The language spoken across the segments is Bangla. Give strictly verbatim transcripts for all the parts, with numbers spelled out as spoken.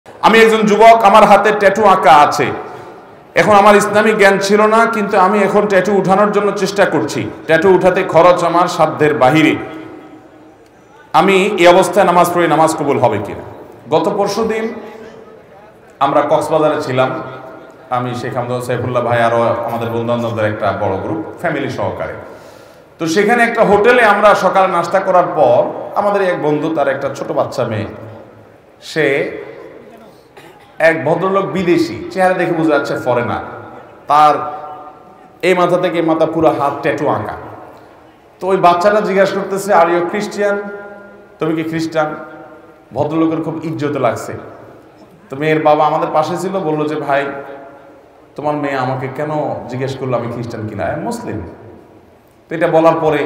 আমি একজন যুবক, আমার হাতে ট্যাটু আঁকা আছে। এখন আমার ইসলামিক জ্ঞান ছিল না, কিন্তু আমি এখন ট্যাটু উঠানোর জন্য চেষ্টা করছি। ট্যাটু উঠাতে খরচ আমার সাধ্যের বাহিরে। আমি এই অবস্থায় নামাজ পড়ি, নামাজ কবুল হবে কিনা? গত পরশু দিন আমরা কক্সবাজারে ছিলাম, আমি শেখ আহমদ সাইফুল্লাহ ভাই আরও আমাদের বন্ধুবান্ধবদের একটা বড় গ্রুপ, ফ্যামিলি সহকারে। তো সেখানে একটা হোটেলে আমরা সকালে নাস্তা করার পর আমাদের এক বন্ধু, তার একটা ছোট বাচ্চা মেয়ে, সে এক ভদ্রলোক বিদেশি, চেহারা দেখে বোঝা যাচ্ছে ফরেনার, তার এই মাথা থেকে এই মাথা পুরো হাত ট্যাটু আঁকা। তো ওই বাচ্চাটা জিজ্ঞাসা করতেছে, আর ইউ খ্রিস্টান? তুমি কি খ্রিস্টান? ভদ্রলোকের খুব ইজ্জত লাগছে। তো মেয়ের বাবা আমাদের পাশে ছিল, বললো যে ভাই তোমার মেয়ে আমাকে কেন জিজ্ঞেস করলো আমি খ্রিস্টান কিনা, আমি মুসলিম। তো এটা বলার পরে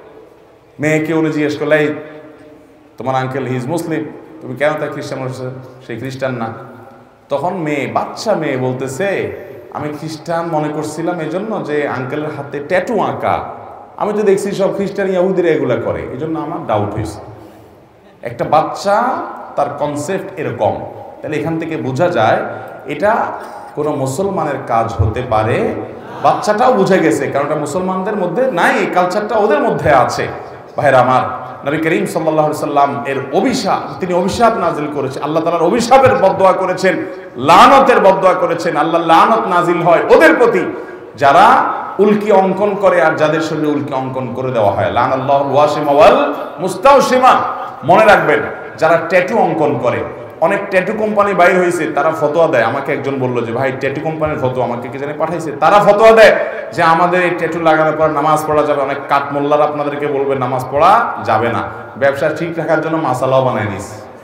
মেয়েকে উনি জিজ্ঞেস করলো, এই তোমার আঙ্কেল হি ইজ মুসলিম, তুমি কেন তার খ্রিস্টান বলছো? সেই খ্রিস্টান না। তখন মেয়ে, বাচ্চা মেয়ে বলতেছে, আমি খ্রিস্টান মনে করছিলাম এই জন্য যে আঙ্কেলের হাতে ট্যাটু আঁকা, আমি তো দেখছি সব খ্রিস্টান ইয়াহুদিরা এগুলা করে, এই জন্য আমার ডাউট হয়েছে। একটা বাচ্চা, তার কনসেপ্ট এরকম। তাহলে এখান থেকে বোঝা যায় এটা কোনো মুসলমানের কাজ হতে পারে। বাচ্চাটাও বুঝে গেছে, কারণ এটা মুসলমানদের মধ্যে নাই, এই কালচারটা ওদের মধ্যে আছে। ভাইরা আমার, নবী করিম সাল্লাল্লাহু আলাইহি সাল্লাম এর অভিশাপ, তিনি অভিশাপ নাজিল করেছেন, আল্লাহ তাআলার অভিশাপের বদদোয়া করেছেন, লানতের বদদোয়া করেছেন। আল্লাহ লানত নাজিল হয় ওদের প্রতি যারা উল্কি অঙ্কন করে আর যাদের শরীরে উল্কি অঙ্কন করে দেওয়া হয়। লানাল্লাহুল ওয়াসিমা ওয়াল মুস্তাওসিমা। মনে রাখবেন, যারা ট্যাটু অঙ্কন করে, অনেক ট্যাটু কোম্পানি বাইর হয়েছে, তারা ফতোয়া দেয়। আমাকে একজন বললো যে ভাই ট্যাটু কোম্পানির ফতোয়া আমাকে কে জানে পাঠাইছে, তারা ফতোয়া দেয় যে আমাদের এই ট্যাটু লাগানোর পর নামাজ পড়া যাবে। অনেক কাঠ মোল্লারা আপনাদেরকে বলবে নামাজ পড়া যাবে না, ব্যবসা ঠিক রাখার জন্য মাসালাও বানায় নিস।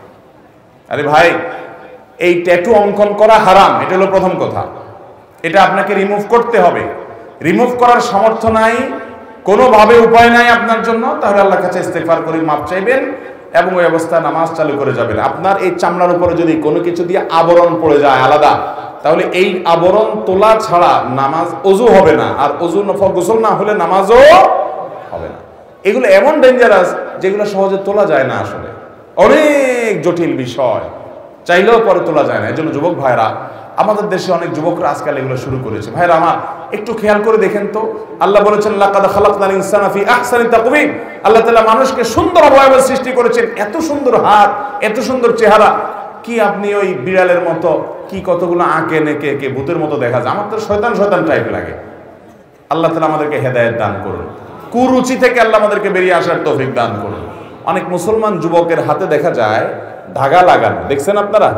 আরে ভাই, এই ট্যাটু অঙ্কন করা হারাম, এটা হলো প্রথম কথা। এটা আপনাকে রিমুভ করতে হবে। রিমুভ করার সামর্থ্য নাই, কোনোভাবে উপায় নাই আপনার জন্য, তাহলে আল্লাহর কাছে ইস্তেগফার করে মাপ চাইবেন এবং ওই অবস্থায় নামাজ চালু করে যাবেন। আপনার এই চামড়ার উপরে যদি কোনো কিছু দিয়ে আবরণ পড়ে যায় আলাদা, তাহলে এই আবরণ তোলা ছাড়া নামাজ ওযু হবে না, আর ওযু নফল গোসল না হলে নামাজও হবে না। এগুলো এমন ডেঞ্জারাস যেগুলো সহজে তোলা যায় না, আসলে অনেক জটিল বিষয়, চাইলেও পরে তোলা যায় না। এই জন্য যুবক ভাইরা, আমাদের দেশে অনেক যুবকরা আজকাল এগুলো শুরু করেছে। ভাইরা আমার, একটু খেয়াল করে দেখেন তো, আল্লাহ বলেছেন লাকাদ খালাকনাল ইনসানা ফি আহসানি তাকওয়িম। আল্লাহ তাআলা মানুষকে সুন্দর অবয়বে সৃষ্টি করেছেন, এত সুন্দর হাত, এত সুন্দর চেহারা। কি আপনি ওই বিড়ালের মতো কি কতগুলো আঁকে নেকে একে ভূতের মতো দেখা যায়? আমার তো শয়তান শয়তান টাইপ লাগে। আল্লাহ তাআলা আমাদেরকে হেদায়েত দান করুন, কুরুচি থেকে আল্লাহ আমাদেরকে বেরিয়ে আসার তৌফিক দান করুন। অনেক মুসলমান যুবকের হাতে দেখা যায় ধাগা লাগানো, দেখছেন আপনারা?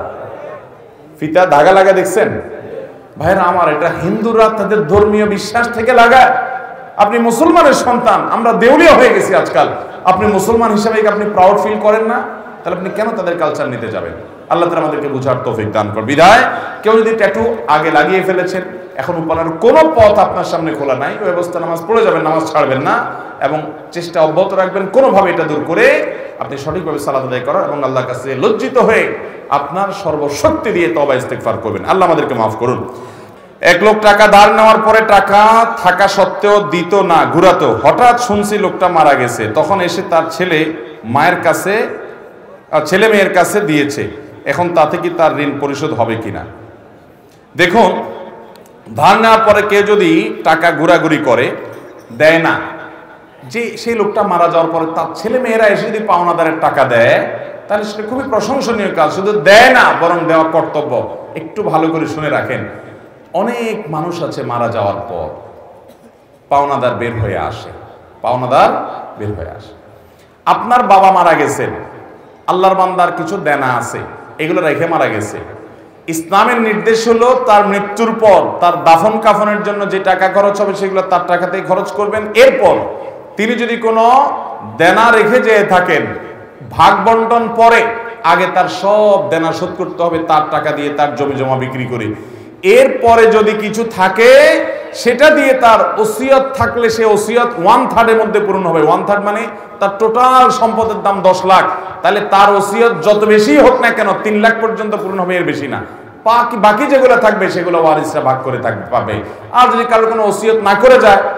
ফিতা ধাগা লাগা দেখছেন? ভাইরা আমার, এটা হিন্দুরা তাদের ধর্মীয় বিশ্বাস থেকে লাগায়। আপনি মুসলমানের সন্তান, আমরা দেউলিয়া হয়ে গেছি আজকাল। আপনি মুসলমান হিসেবে আপনি প্রাউড ফিল করেন না, তাহলে আপনি কেন তাদের কালচার নিতে যাবেন? আল্লাহ তাআলা আমাদেরকে বুঝার তৌফিক দান করুন। বিধায় কেউ যদি ট্যাটু আগে লাগিয়ে ফেলেছেন, এখন উপানের কোনো পথ আপনার সামনে খোলা নাই, ওই অবস্থা নামাজ পড়ে যাবেন, নামাজ ছাড়বেন না এবং চেষ্টা অব্যাহত রাখবেন কোনোভাবে এটা দূর করে আপনি সঠিকভাবে সালাত আদায় করার এবং আল্লাহর কাছে লজ্জিত হয়ে আপনার সর্বশক্তি দিয়ে তওবা ইস্তেগফার করবেন। আল্লাহ আমাদেরকে মাফ করুন। এক লোক টাকা ধার নেওয়ার পরে টাকা থাকা সত্ত্বেও দিত না, ঘুরাতো। হঠাৎ শুনছি লোকটা মারা গেছে, তখন এসে তার ছেলে মায়ের কাছে ছেলে মেয়ের কাছে দিয়েছে। এখন তাতে কি তার ঋণ পরিশোধ হবে কিনা? দেখুন, ধার নেওয়ার পরে কেউ যদি টাকা ঘোরাঘুরি করে, দেয় না, যে সেই লোকটা মারা যাওয়ার পরে তার ছেলে মেয়েরা এসে যদি পাওনাদারের টাকা দেয়, তাহলে সেটা খুবই প্রশংসনীয় কাজ। শুধু দেয় না, বরং দেওয়া কর্তব্য। একটু ভালো করে শুনে রাখেন, অনেক মানুষ আছে মারা যাওয়ার পর পাওনাদার বের হয়ে আসে, পাওনাদার বের হয়ে আসে। আপনার বাবা মারা গেছেন, আল্লাহর বান্দার কিছু দেনা আছে, এগুলো রেখে মারা গেছে। ইসলামের নির্দেশ হলো তার মৃত্যুর পর তার দাফন কাফনের জন্য যে টাকা খরচ হবে সেগুলো তার টাকাতেই খরচ করবেন। এরপর তিনি যদি কোনো দেনা রেখে যেয়ে থাকেন, ভাগ বন্টন পরে আগে তার সব দেনা শোধ করতে হবে তার টাকা দিয়ে, তার জমি জমা বিক্রি করে। এরপরে যদি কিছু থাকে সেটা দিয়ে তার ওসিয়ত থাকলে সে ওসিয়ত ওয়ান থার্ডের মধ্যে পূরণ হবে। ওয়ান থার্ড মানে তার টোটাল সম্পদের দাম দশ লাখ, তাহলে তার ওসিয়ত যত বেশি হোক না কেন তিন লাখ পর্যন্ত পূরণ হবে, এর বেশি না। বাকি বাকি যেগুলো থাকবে সেগুলো ওয়ারিসরা ভাগ করে থাকবে পাবে। আর যদি কারো কোনো ওসিয়ত না করে যায়,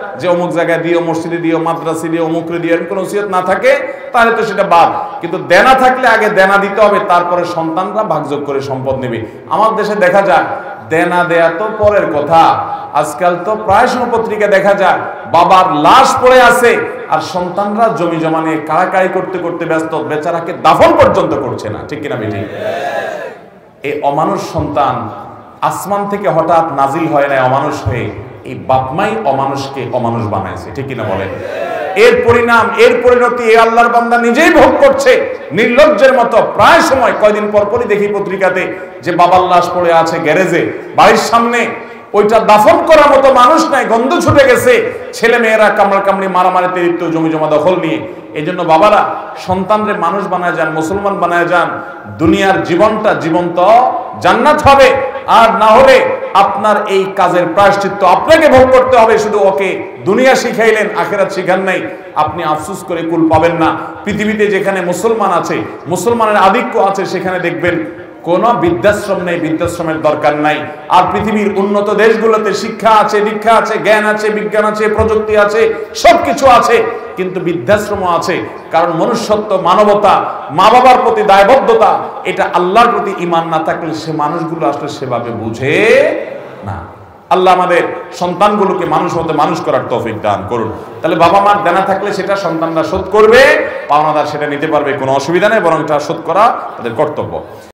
যে অমুক জায়গায় দিও, মসজিদে দিও, মাদ্রাসে দিও, অমুকরে দিও, এরকম কোনো ওসিয়ত না থাকে তাহলে তো সেটা বাদ। কিন্তু দেনা থাকলে আগে দেনা দিতে হবে, তারপরে সন্তানরা ভাগযোগ করে সম্পদ নেবে। আমার দেশে দেখা যায় দেনা দেয়া তো পরের কথা, আজকাল তো প্রায় সময় পত্রিকা দেখা যায় বাবার লাশ পড়ে আছে আর সন্তানরা জমি জমা নিয়ে কাড়াকাড়ি করতে করতে ব্যস্ত, বেচারাকে দাফন পর্যন্ত করছে না। ঠিক কিনা বেটি? এই অমানুষ সন্তান আসমান থেকে হঠাৎ নাজিল হয় না অমানুষ হয়ে, এই বাপমাই অমানুষকে অমানুষ বানাইছে। ঠিক কিনা বলেন? এর পরিণাম, এর পরিণতি এই আল্লাহর বান্দা নিজেই ভোগ করছে নির্লজ্জের মতো। প্রায় সময় কয়দিন পর পরই দেখি পত্রিকাতে যে বাবার লাশ পড়ে আছে গ্যারেজে বাড়ির সামনে, ওইটা দাফন করার মতো মানুষ নাই, গন্ধ ছুটে গেছে, ছেলে মেয়েরা কামড়া কামড়ি মারামারিতে লিপ্ত, জমি জমা দখল নিয়ে। এই জন্য বাবারা সন্তানরে মানুষ বানায় যান, মুসলমান বানায় যান, দুনিয়ার জীবনটা জীবন্ত জান্নাত হবে। আর না হলে আপনার এই কাজের প্রায়শ্চিত্ত আপনাকে ভোগ করতে হবে। শুধু ওকে দুনিয়া শিখাইলেন, আখিরাত শিখান নাই, আপনি আফসোস করে কুল পাবেন না। পৃথিবীতে যেখানে মুসলমান আছে, মুসলমানের আধিক্য আছে, সেখানে দেখবেন কোন বৃদ্ধাশ্রম নেই, বৃদ্ধাশ্রমের দরকার নাই। আর পৃথিবীর উন্নত দেশগুলোতে শিক্ষা আছে, দীক্ষা আছে, জ্ঞান আছে, বিজ্ঞান আছে, প্রযুক্তি আছে, সবকিছু আছে, কিন্তু বৃদ্ধাশ্রম আছে। কারণ মনুষ্যত্ব, মানবতা, মা বাবার প্রতি দায়বদ্ধতা, এটা আল্লাহর প্রতি ঈমান না থাকলে সে মানুষগুলো আসলে সেভাবে বুঝে না। আল্লাহ আমাদের সন্তানগুলোকে মানুষ হতে মানুষ করার তৌফিক দান করুন। তাহলে বাবা মার দেনা থাকলে সেটা সন্তানরা শোধ করবে, পাওনাদার সেটা নিতে পারবে, কোনো অসুবিধা নেই, বরং এটা শোধ করা তাদের কর্তব্য।